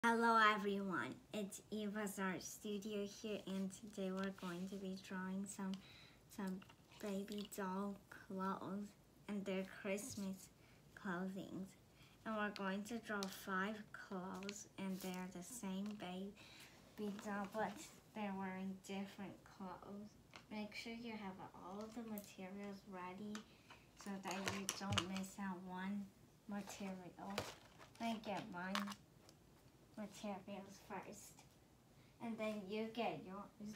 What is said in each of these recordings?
Hello everyone, it's Eva's Art Studio here, and today we're going to be drawing some baby doll clothes and their Christmas clothing. And we're going to draw 5 clothes, and they're the same baby doll, but they're wearing different clothes. Make sure you have all of the materials ready so that you don't miss out one material. Make it one materials first, and then you get yours.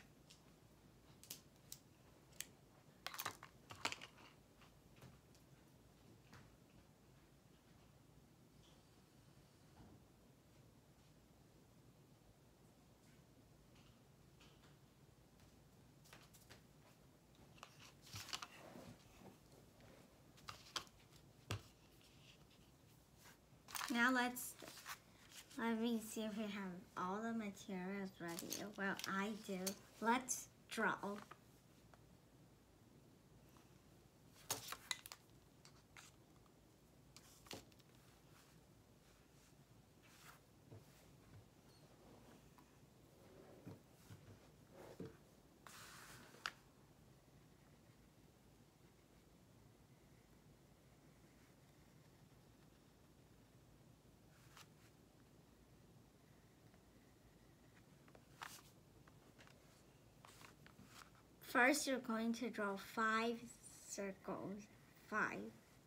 Now let me see if we have all the materials ready. Well, I do. Let's draw. First, you're going to draw 5 circles. 5.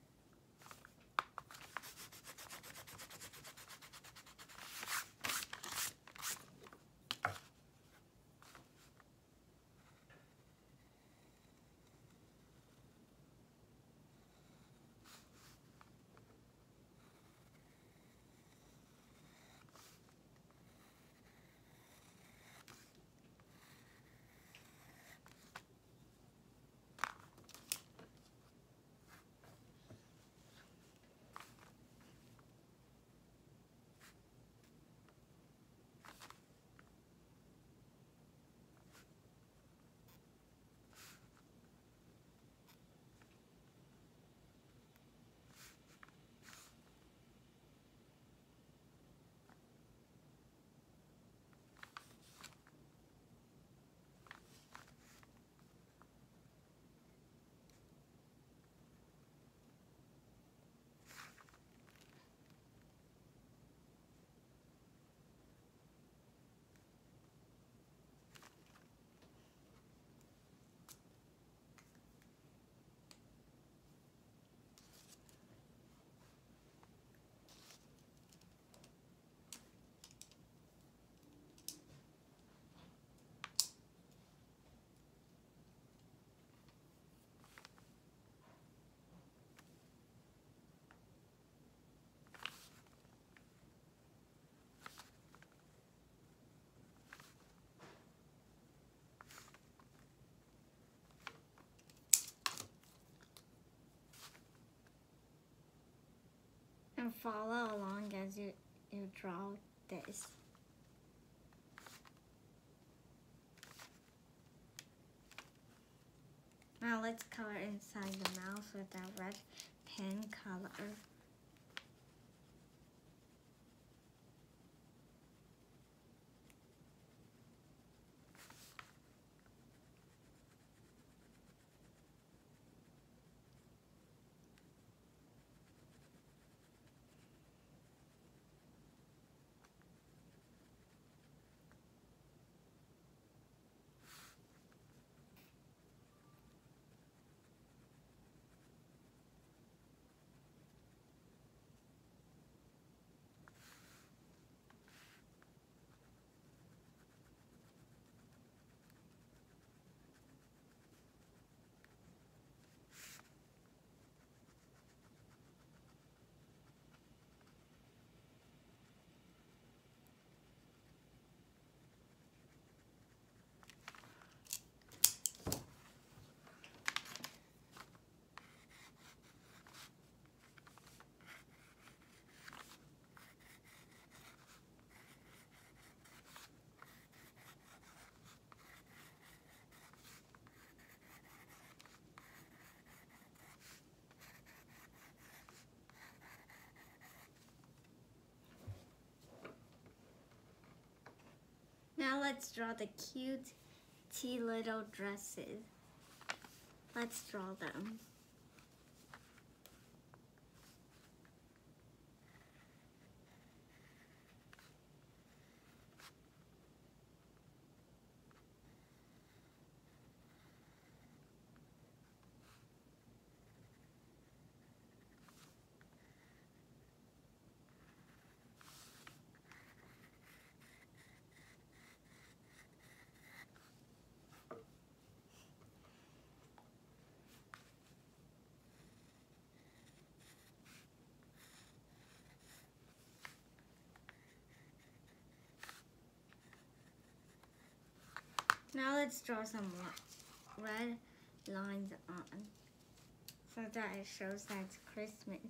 And follow along as you draw this. Now let's color inside the mouth with that red pen color. let's draw the cute little dresses. Let's draw them. Now let's draw some red lines on so that it shows that it's Christmas.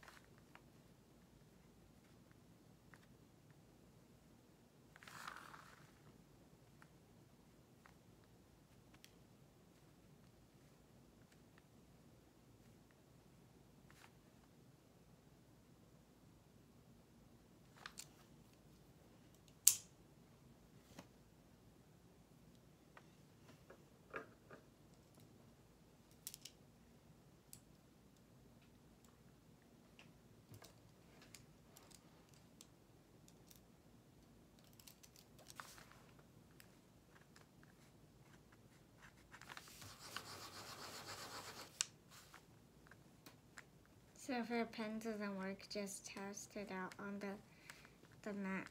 So if your pen doesn't work, just test it out on the mat.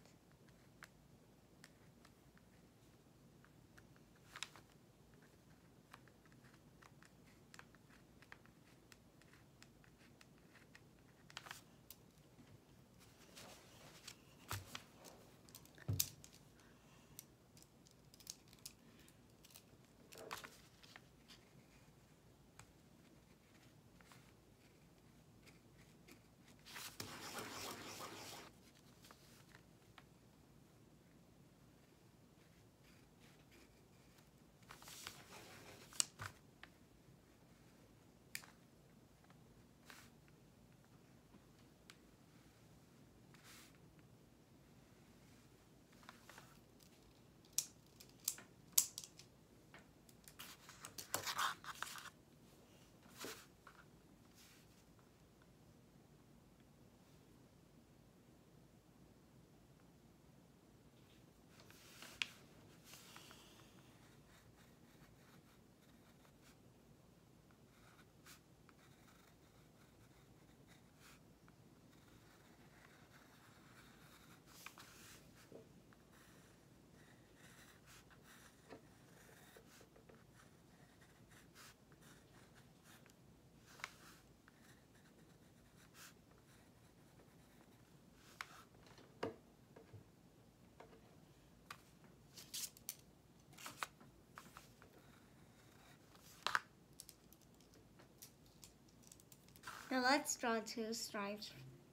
Now let's draw two stripes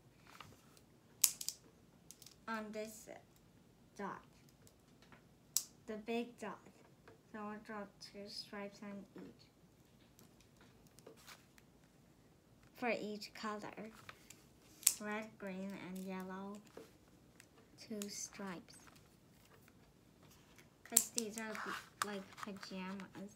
on this dot, the big dot. So I'll draw two stripes on each, for each color, red, green, and yellow, two stripes. Because these are like pajamas.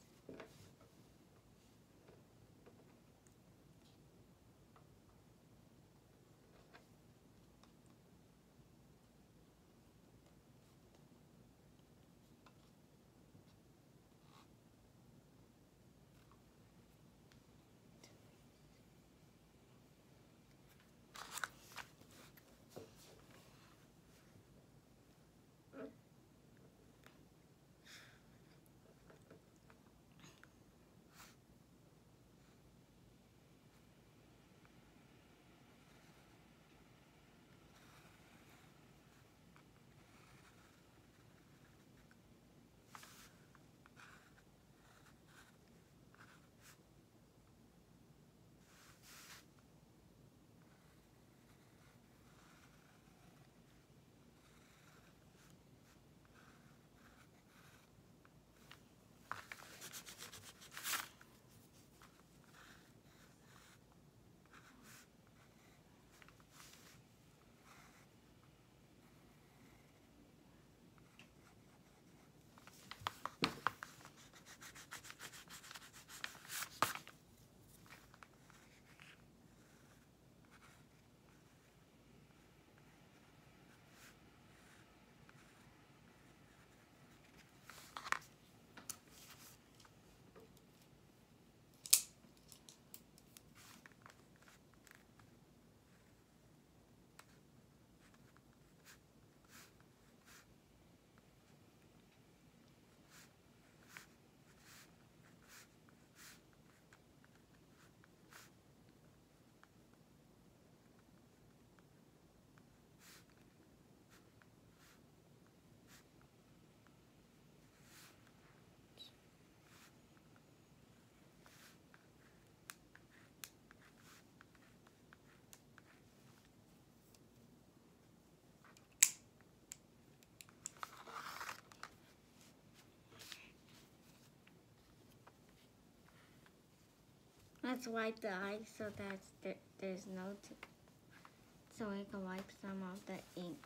Let's wipe the eye so that there's no, so we can wipe some of the ink.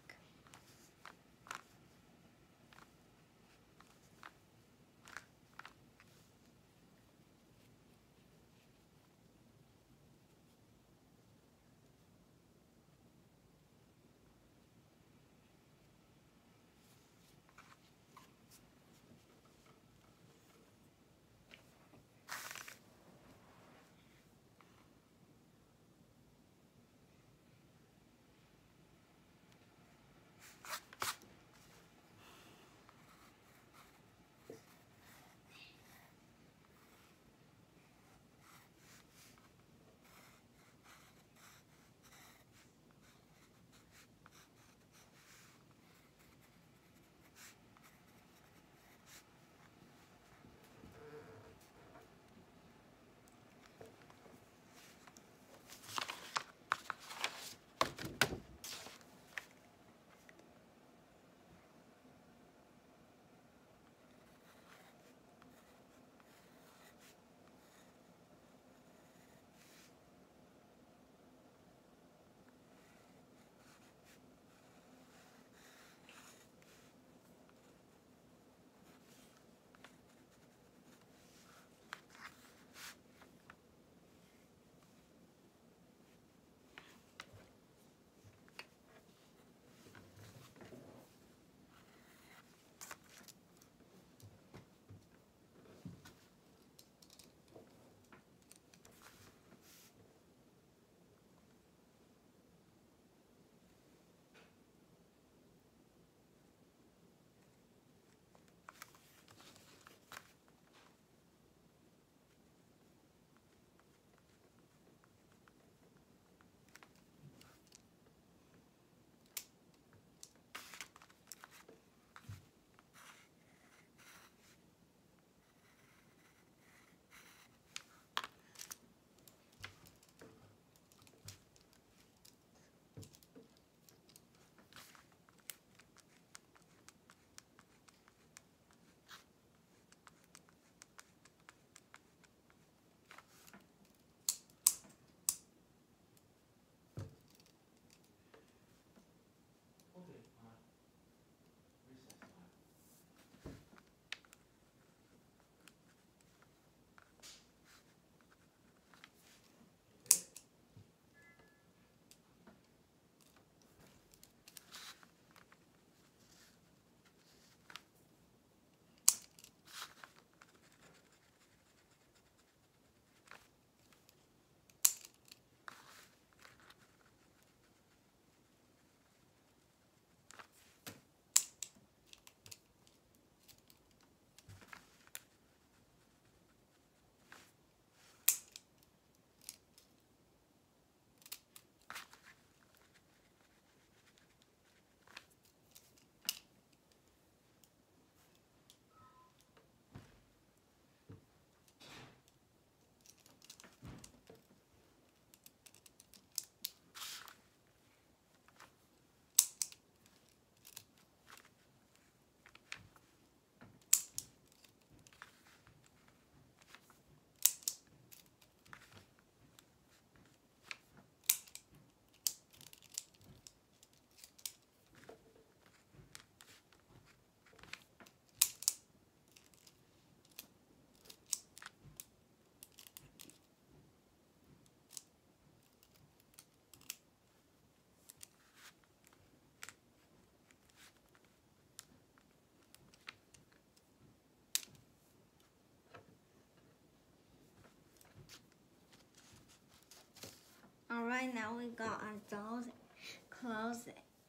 Alright, now we got our dolls' clothes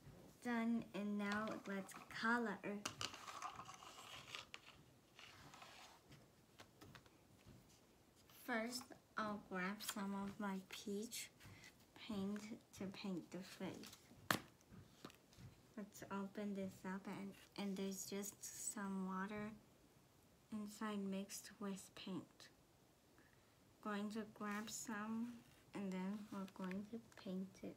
done, and now let's color. First, I'll grab some of my peach paint to paint the face. Let's open this up, and there's just some water inside mixed with paint. Going to grab some, and then we're going to paint it.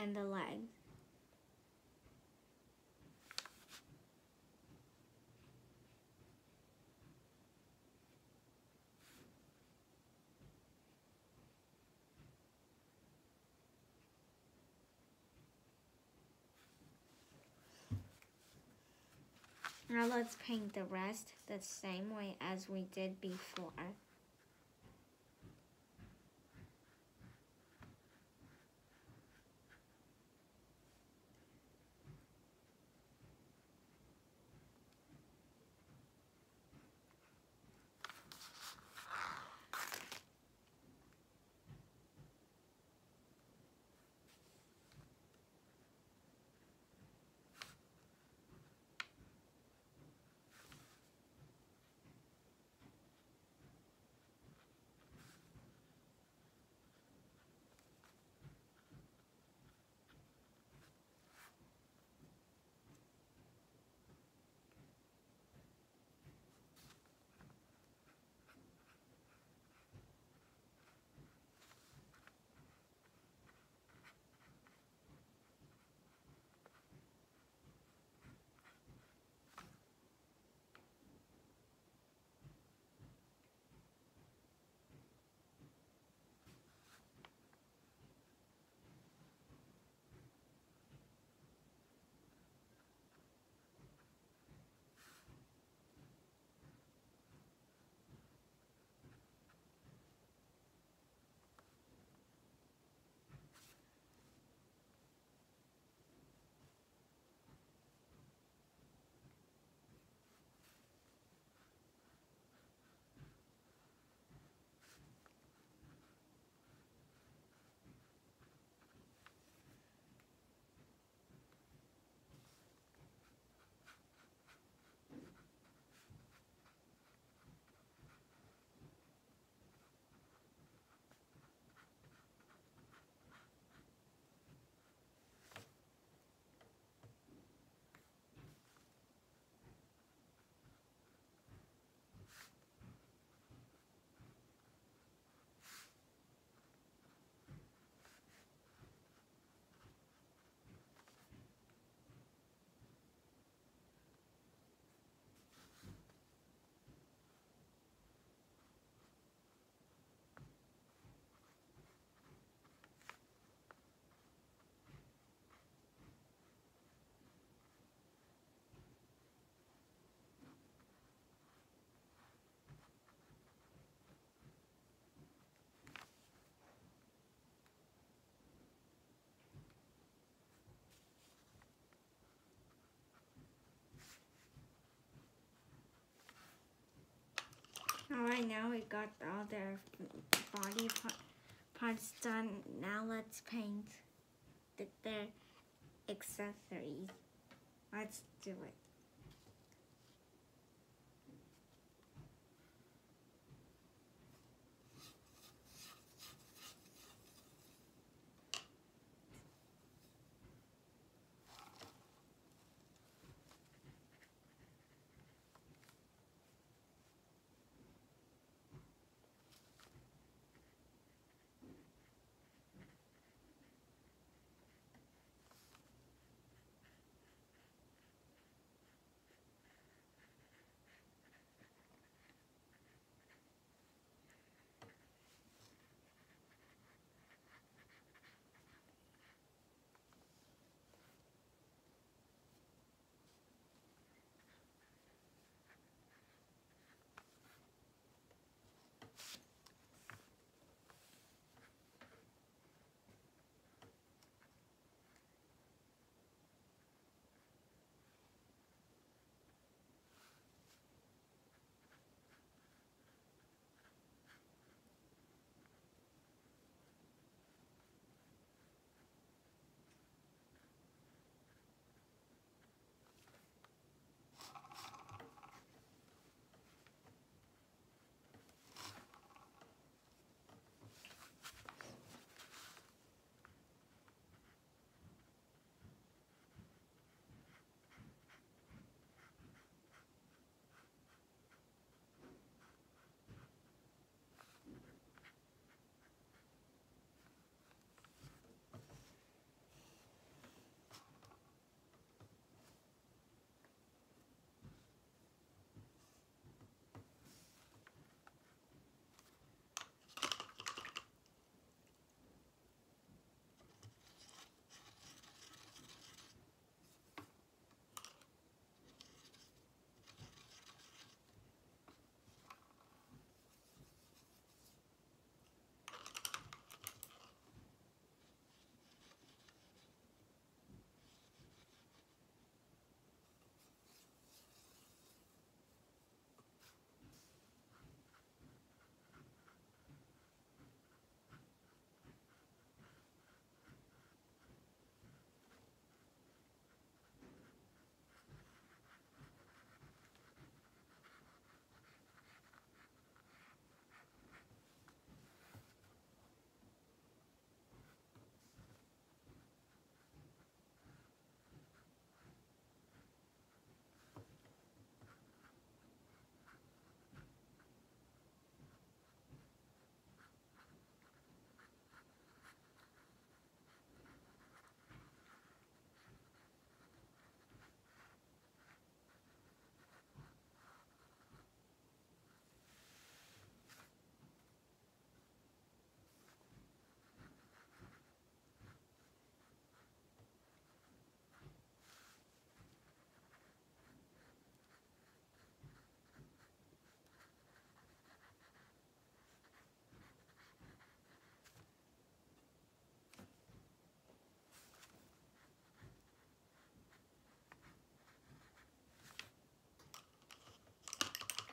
and the legs. Now let's paint the rest the same way as we did before. Alright, now we got all their body parts done. Now let's paint their accessories. Let's do it.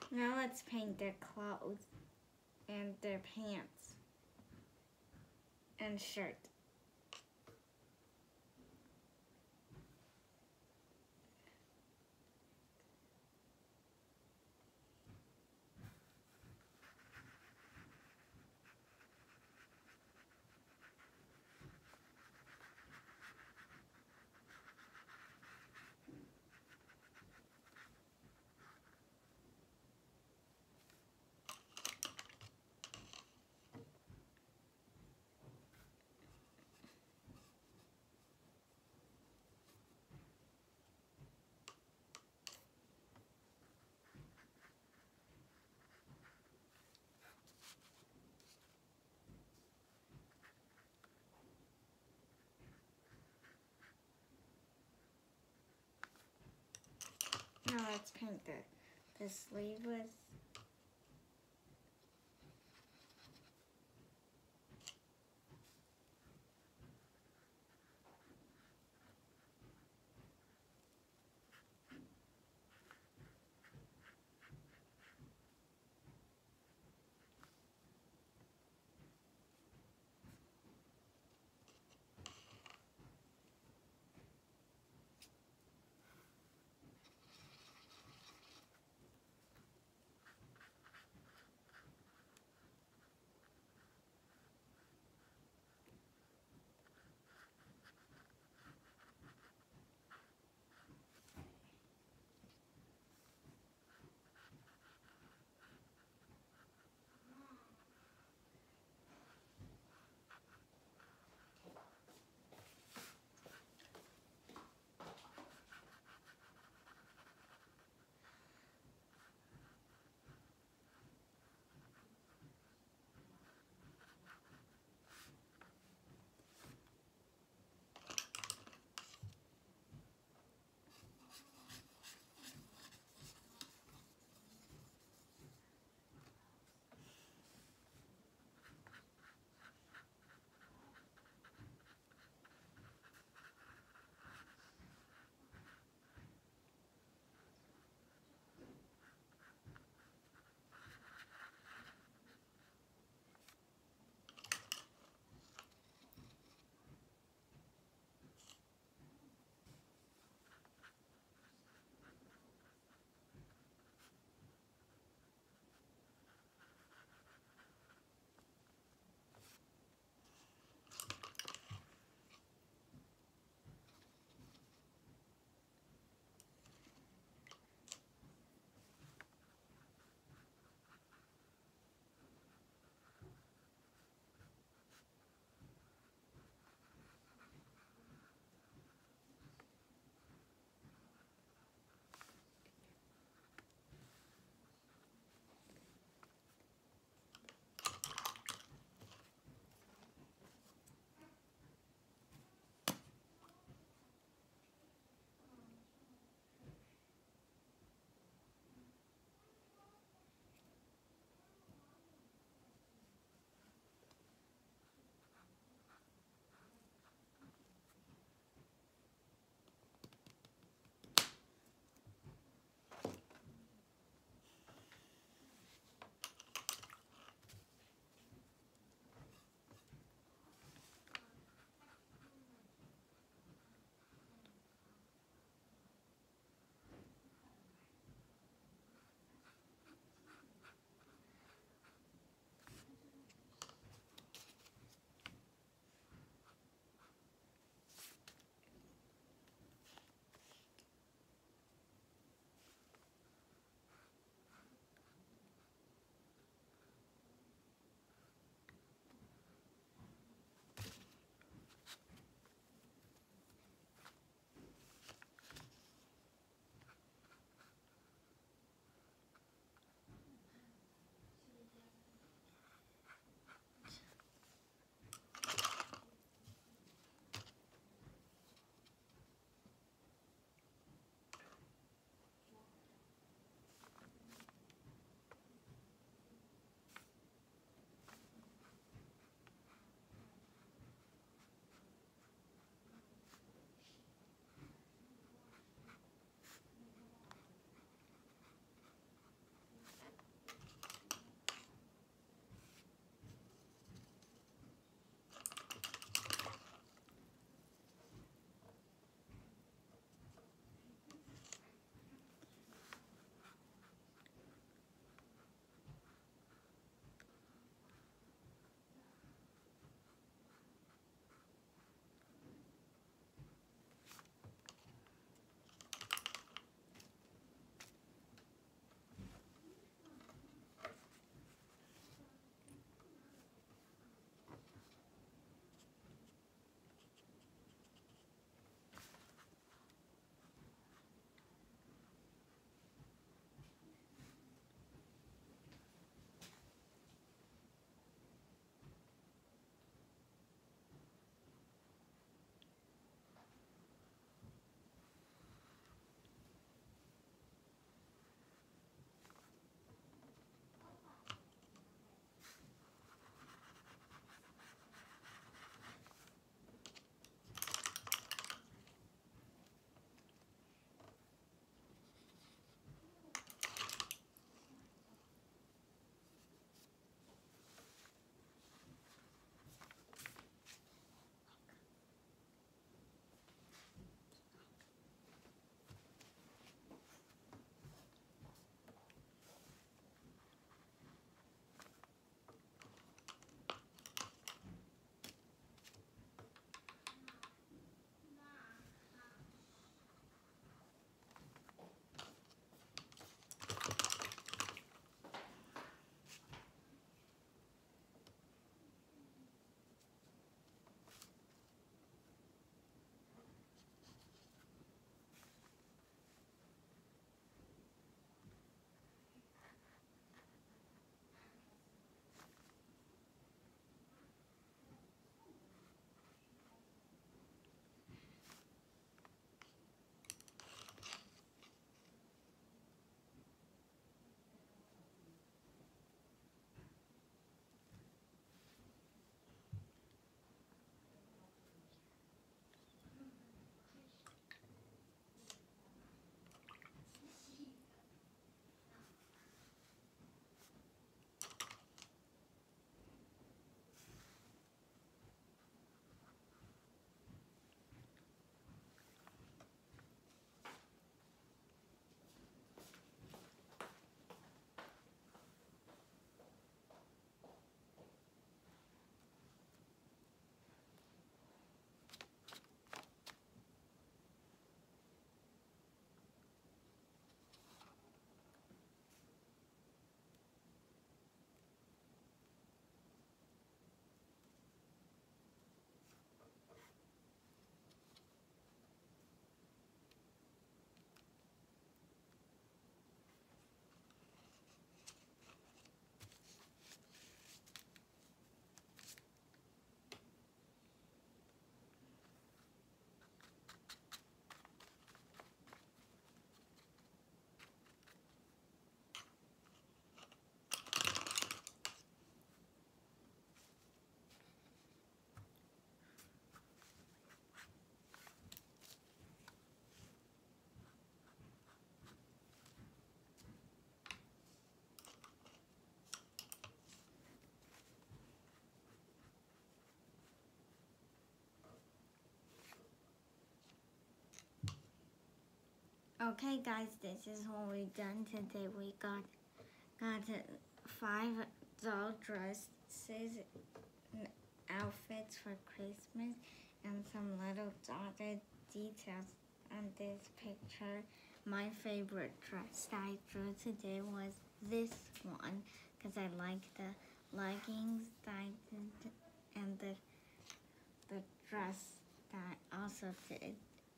Now let's paint their clothes and their pants and shirt. Now let's paint the sleeveless. Okay guys, this is what we've done today. We got 5 doll dresses and outfits for Christmas and some little dotted details on this picture. My favorite dress that I drew today was this one because I like the leggings that I did and the dress that I also did.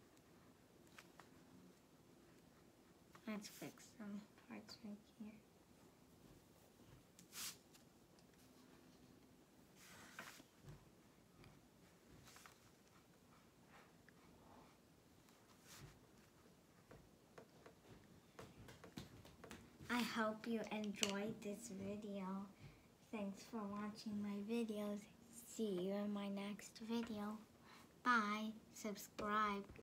Let's fix some parts right here. I hope you enjoyed this video. Thanks for watching my videos. See you in my next video. Bye. Subscribe.